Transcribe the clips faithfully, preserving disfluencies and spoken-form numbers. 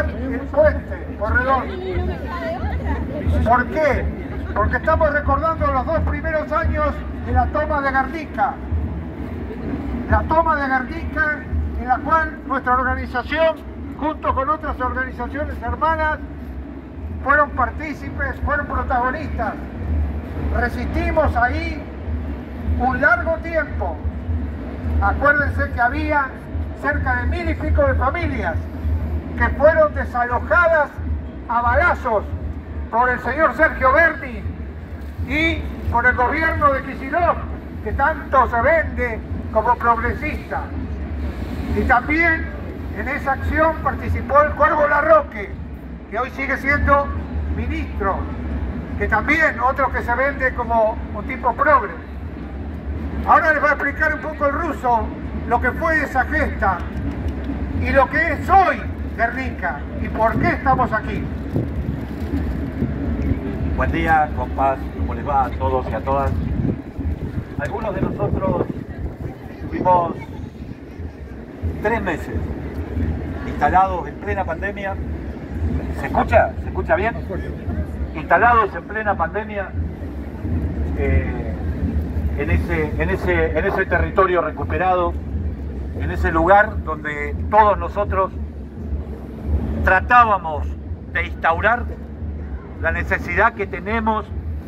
el puente Corredor. ¿Por qué? Porque estamos recordando los dos primeros años de la toma de Guernica. La toma de Guernica, en la cual nuestra organización, junto con otras organizaciones hermanas, fueron partícipes, fueron protagonistas. Resistimos ahí un largo tiempo. Acuérdense que había cerca de mil y pico de familias que fueron desalojadas a balazos por el señor Sergio Berni y por el gobierno de Kicillof, que tanto se vende como progresista. Y también en esa acción participó el Cuervo Larroque, que hoy sigue siendo ministro, que también otro que se vende como un tipo progre. Ahora les voy a explicar un poco el ruso lo que fue esa gesta y lo que es hoy Guernica y por qué estamos aquí. Buen día, compás, ¿cómo les va a todos y a todas? Algunos de nosotros tuvimos tres meses instalados en plena pandemia. ¿Se escucha? ¿Se escucha bien? Instalados en plena pandemia eh, en, ese, en, ese, en ese territorio recuperado, en ese lugar donde todos nosotros tratábamos de instaurar la necesidad que tenemos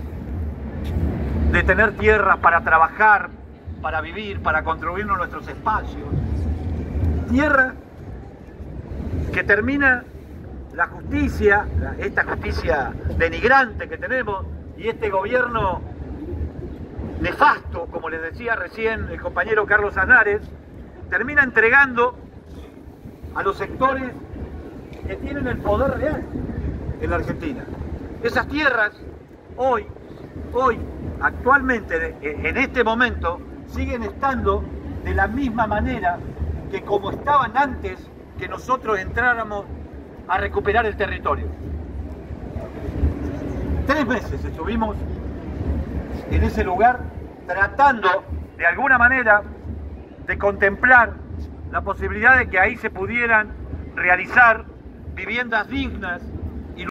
de tener tierras para trabajar, para vivir, para construirnos nuestros espacios. Tierra que termina la justicia, esta justicia denigrante que tenemos y este gobierno nefasto, como les decía recién el compañero Carlos Aznares, termina entregando a los sectores que tienen el poder real en la Argentina. Esas tierras hoy, hoy, actualmente, en este momento, siguen estando de la misma manera que como estaban antes que nosotros entráramos a recuperar el territorio. Tres meses estuvimos en ese lugar tratando, de alguna manera, de contemplar la posibilidad de que ahí se pudieran realizar viviendas dignas